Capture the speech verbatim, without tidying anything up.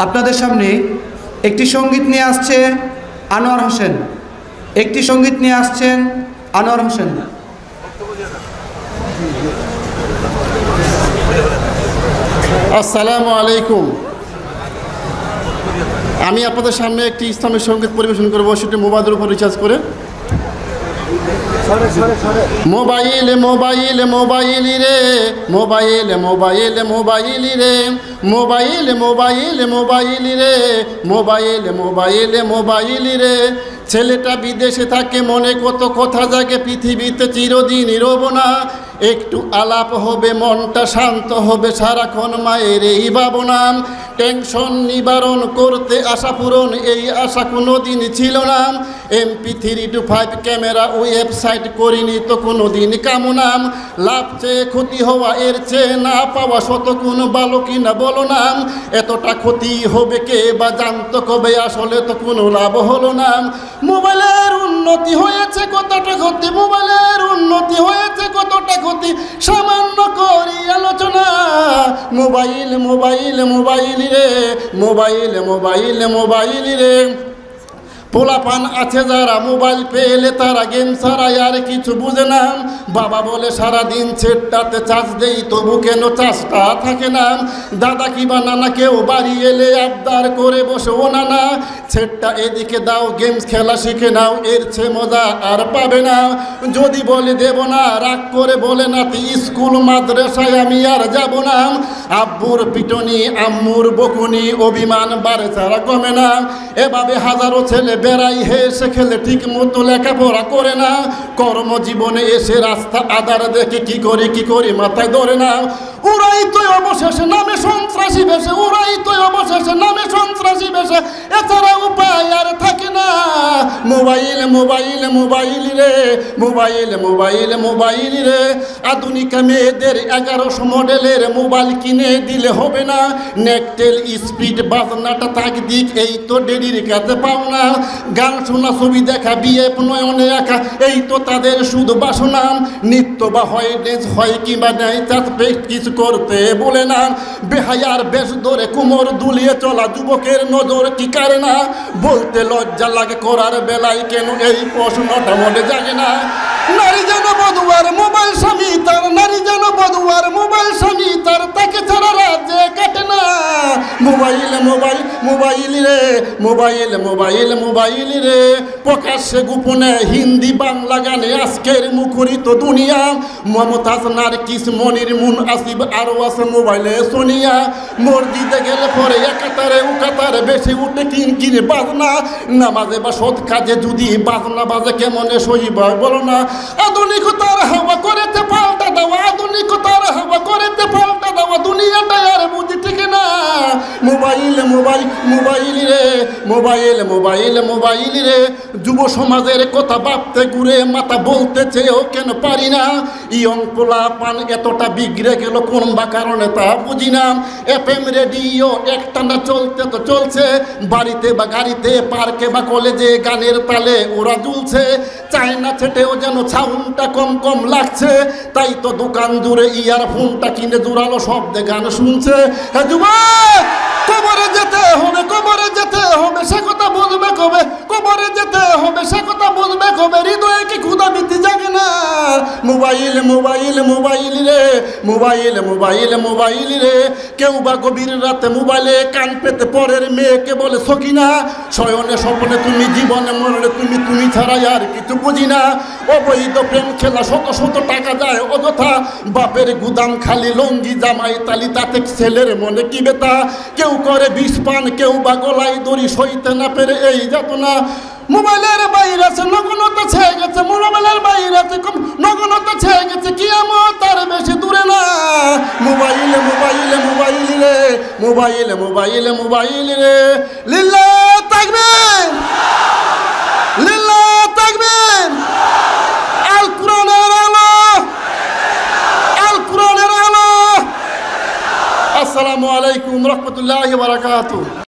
আপনাদের সামনে একটি সঙ্গীত নিয়ে আসছে আনোয়ার হোসেন একটি সঙ্গীত নিয়ে আসছেন আনোয়ার হোসেন। আসসালামু আলাইকুম। আমি আপনাদের সামনে একটি ইসলামী সঙ্গীত পরিবেশন করব, সেটি মোবাইলের উপর রিচার্জ করে। মোবাইল মোবাইল মোবাইল রে মোবাইল মোবাইল মোবাইল রে মোবাইল মোবাইল মোবাইল রে মোবাইল মোবাইল মোবাইল রে ছেলেটা বিদেশে থাকে, মনে কত কথা জাগে, পৃথিবীতে চিরদিন রব না। একটু আলাপ হবে, মনটা শান্ত হবে, সারাক্ষণ মায়ের এই ভাবনা। টেনশন নিবারণ করতে আশা পূরণ, এই আশা কোনো দিন ছিল না। MP three two five camera website করিনি তো কোনো দিন কামনা। লাভ চেয়ে ক্ষতি হওয়া, এর চেয়ে না পাওয়া শত কোন ভালো কিনা বলো না। এতটা ক্ষতি হবে কে বা জানতো কবে, আসলে তো কোনো লাভ হলো না। মোবাইলের উন্নতি হয়েছে কতটা ক্ষতি, মোবাইলের উন্নতি হয়েছে কতটা ক্ষতি, সামান্য করি আলোচনা। মোবাইল মোবাইল মোবাইল রে মোবাইল মোবাইল মোবাইল রে পোলাপান আছে যারা, মোবাইল পেলে তারা গেম ছাড়া আর কিছু বুঝে না। বাবা বলে সারাদিন সেটটাতে চার্জ দেই, তবু কেন চার্জটা থাকে না। দাদা কিবা নানা কেউ বাড়ি এলে আবদার করে বসে, ও নানা সেটটা এদিকে দাও, গেমস খেলা শিখে নাও, এর চেয়ে মজা আর পাবে না। যদি বলে দেব না, রাগ করে বলে নাতি স্কুল মাদ্রাসায় আমি আর যাব না। আব্বুর পিটনি আম্মুর বকুনি, অভিমান বাড়ে ছাড়া কমে না। এভাবে হাজারো ছেলে বেড়াই হেসে খেলে, ঠিক মতো লেখাপড়া করে না। কর্মজীবনে এসে রাস্তা আধার দেখে কি করি কি করি মাথায় ধরে না। ওরাই তো অবশেষে নামে সন্ত্রাসী বেশে, ওরাই তো অবশেষে নামে সন্ত্রাসী বেশে, এছাড়া উপায় আর থাকে না। মোবাইল মোবাইল মোবাইল রে মোবাইল মোবাইল মোবাইল রে আধুনিক মেয়েদের এগারোশো মডেলের মোবাইল কিনে দিলে হবে না। নেকটেল স্পিড বাজনাটা থাক দিক, এই তো ডেডির কাছে পাও না। গান শোনা ছবি দেখা বিয়ে নয়নে একা, এই তো তাদের শুধু বাসনা। নৃত্য বা হয় ডেন্স হয় কিংবা নেই, চাঁদপে কিছু করতে বলে না। বেহায়ার বেশ ধরে কোমর দুলিয়ে চলা যুবকের নজর কি কারে না। বলতে লজ্জা লাগে, করার বেলায় কেন এই প্রশ্নটা মনে জাগে না। নারী যেন বধুয়ার মোবাইল স্বামী তার, নারী যেন বধুয়ার মোবাইল স্বামী তার, তাকে ছাড়া রাজ্যে কাটে না। মোবাইল মোবাইল মোবাইল রে মোবাইল মোবাইল মোবাইল রে প্রকাশ্যে গোপনে হিন্দি বাংলা গানে আজকের মুখরিত দুনিয়া। মমতাজ নারকিস মনির মুন আসিব আরও আছে মোবাইলে সোনিয়া। মসজিদে গেলে পরে একাতারে উকাতারে বেশি উঠে কিন কিনে বাজনা। নামাজে বা সৎ কাজে যদি বাজনা বাজে কেমনে সহিব বলো না। আধুনিকতার হাওয়া করেছে পাল্টা দেওয়া, আধুনিকতার হাওয়া করেছে পাল্টা দেওয়া, দুনিয়াটা আর বুঝি ঠিক না। মোবাইল মোবাইল মোবাইল রে মোবাইল মোবাইল মোবাইল রে যুব সমাজের কথা ভাবতে ঘুরে মাথা বলতে চেয়েও কেন পারি না। ইয়ং পোলা পান এতটা বিগড়ে গেল কোন বা কারণে তা বুঝি না। এফ এম রেডিও একটানা চলতে তো চলছে, বাড়িতে বা গাড়িতে পার্কে বা কলেজে গানের তালে ওরা ঝুলছে। চায়না ছেটেও যেন সাউন্ডটা কম কম লাগছে, তাই তো দোকান জুড়ে ইয়ারফোনটা কিনে জোরালো শব্দে গান শুনছে। হ্যাঁ যুবক, কবরে যেতে হবে, কবরে যেতে হবে, সে কথা বুঝবে কবে, কবরে যেতে হবে সে কথা বুঝবে কবে, হৃদয়ে কি ক্ষুধা বৃত্তি জাগে না। মোবাইল মোবাইল মোবাইল রে মোবাইল মোবাইল মোবাইল রে কেউ বা গভীর রাতে মোবাইলে কান পেতে পরের মেয়েকে বলে সকিনা। শয়নে স্বপ্নে তুমি, জীবনে মরলে তুমি, তুমি ছাড়া আর কিছু বুঝি না। অবৈধ প্রেম খেলা, শত শত টাকা যায় অযথা। বাপের গুদাম খালি লঙ্গি জামাই তালি, তাতে ছেলের মনে কি বেতা। কেউ করে বিষ পান, কেউ বা গলায় দড়ি, সইতে না পেরে এই যাতনা। মোবাইলের বাইরে আছে নগ্নতা ছেয়ে গেছে, মোবাইলের বাইরে আছে নগ্নতা ছেয়ে গেছে, কিয়ামত তার বেশি দূরে না। মোবাইল মোবাইল মোবাইল রে মোবাইল মোবাইল মোবাইল রে লিল্লাহ তাকবীর, লিল্লাহ তাকবীর। আল কোরআনের আলো, আল কোরআনের আলো। আসসালামু আলাইকুম রহমতুল্লাহি ওয়া বারাকাতুহু।